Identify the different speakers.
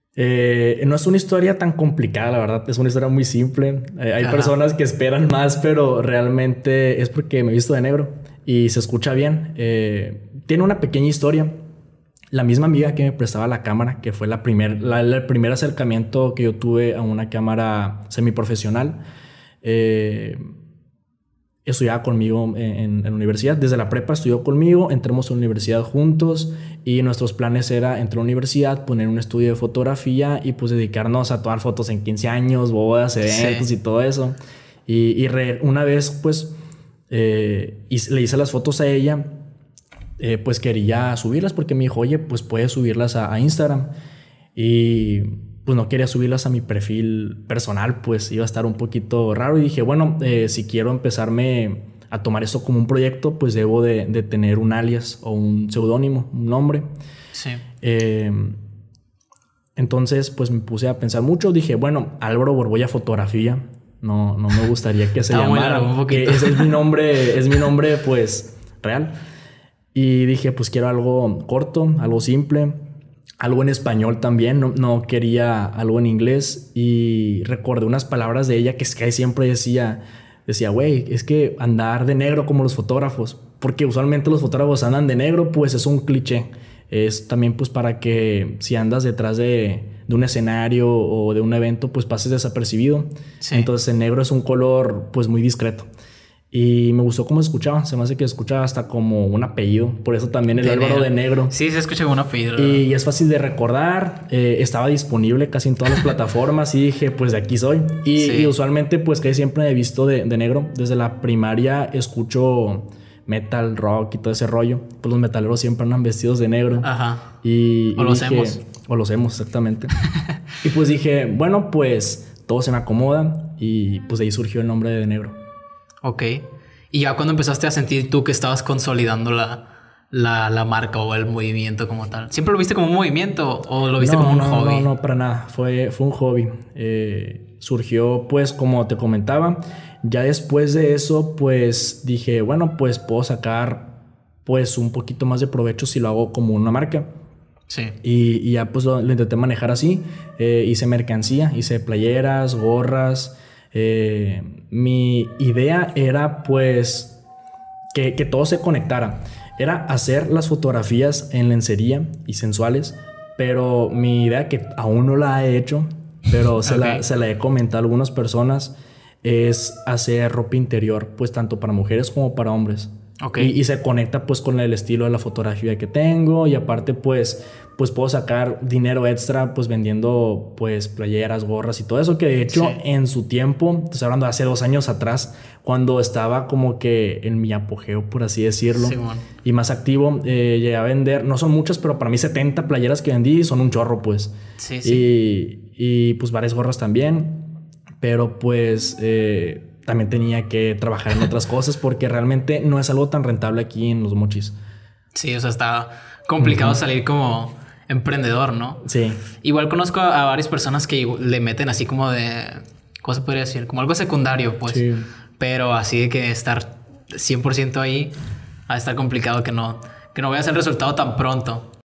Speaker 1: No es una historia tan complicada, la verdad. Es una historia muy simple. Hay
Speaker 2: Ajá.
Speaker 1: personas que esperan más, pero realmente es porque me he visto de negro y se escucha bien. Tiene una pequeña historia. La misma amiga que me prestaba la cámara, que fue el primer acercamiento que yo tuve a una cámara semiprofesional, eh, estudiaba conmigo en la universidad. Desde la prepa estudió conmigo, entramos a la universidad juntos y nuestros planes era entrar a la universidad, poner un estudio de fotografía y pues dedicarnos a tomar fotos en 15 años, bodas, eventos
Speaker 2: Sí.
Speaker 1: y todo eso. Una vez pues le hice las fotos a ella, pues quería subirlas porque me dijo, oye, pues puedes subirlas a Instagram. Y pues no quería subirlas a mi perfil personal, pues iba a estar un poquito raro. Y dije, bueno, si quiero empezarme a tomar esto como un proyecto, pues debo de tener un alias o un seudónimo, un nombre.
Speaker 2: Sí.
Speaker 1: Eh, entonces, pues me puse a pensar mucho. Dije, bueno, Álvaro Borbolla Fotografía. No me gustaría que se
Speaker 2: Estaba muy largo, un
Speaker 1: llamara, que
Speaker 2: poquito.
Speaker 1: ese es mi nombre, pues, real. Y dije, pues quiero algo corto, algo simple, algo en español también. No quería algo en inglés. Y recordé unas palabras de ella que Sky siempre decía, güey, es que andar de negro como los fotógrafos, porque usualmente los fotógrafos andan de negro, pues es un cliché. Es también pues para que si andas detrás de un escenario o de un evento, pues pases desapercibido.
Speaker 2: Sí.
Speaker 1: Entonces el negro es un color pues muy discreto. Y me gustó cómo escuchaba. Se me hace que escuchaba hasta como un apellido. Por eso también el
Speaker 2: De
Speaker 1: Álvaro
Speaker 2: negro.
Speaker 1: de Negro.
Speaker 2: Sí, se escucha como un apellido, la verdad.
Speaker 1: Y es fácil de recordar. Estaba disponible casi en todas las plataformas. Y dije, pues de aquí soy. Y
Speaker 2: Sí.
Speaker 1: usualmente, pues que siempre he visto de negro. Desde la primaria escucho metal, rock y todo ese rollo. Pues los metaleros siempre andan vestidos de negro.
Speaker 2: Ajá. O
Speaker 1: Y
Speaker 2: lo
Speaker 1: dije,
Speaker 2: hacemos.
Speaker 1: o lo hacemos exactamente. Y pues dije, bueno, pues todo se me acomoda. Y pues de ahí surgió el nombre de negro.
Speaker 2: Ok. Y ya cuando empezaste a sentir tú que estabas consolidando la marca o el movimiento como tal. ¿Siempre lo viste como un movimiento o lo viste como un hobby?
Speaker 1: No, para nada. Fue un hobby. Surgió, pues, como te comentaba. Ya después de eso, pues dije, bueno, pues puedo sacar, pues, un poquito más de provecho si lo hago como una marca.
Speaker 2: Sí.
Speaker 1: Y ya, pues, lo intenté manejar así. Hice mercancía, hice playeras, gorras. Mi idea era, pues, que todo se conectara. Era hacer las fotografías en lencería y sensuales, pero mi idea, que aún no la he hecho, pero
Speaker 2: Ok.
Speaker 1: se la he comentado a algunas personas, es hacer ropa interior, pues tanto para mujeres como para hombres.
Speaker 2: Ok.
Speaker 1: Y se conecta pues con el estilo de la fotografía que tengo y aparte pues puedo sacar dinero extra pues vendiendo pues playeras, gorras y todo eso, que de hecho
Speaker 2: Sí.
Speaker 1: en su tiempo, estoy hablando de hace 2 años atrás, cuando estaba como que en mi apogeo, por así decirlo,
Speaker 2: Simón.
Speaker 1: y más activo, llegué a vender, no son muchas, pero para mí 70 playeras que vendí son un chorro, pues.
Speaker 2: Sí, sí.
Speaker 1: Y pues varias gorras también, pero pues también tenía que trabajar en otras cosas porque realmente no es algo tan rentable aquí en Los Mochis.
Speaker 2: Sí, o sea, está complicado salir como emprendedor, ¿no?
Speaker 1: Sí,
Speaker 2: Igual conozco a varias personas que le meten así como de... ¿Cómo se podría decir? Como algo secundario, pues.
Speaker 1: sí.
Speaker 2: Pero así de que estar 100% ahí, va a estar complicado que no veas el resultado tan pronto.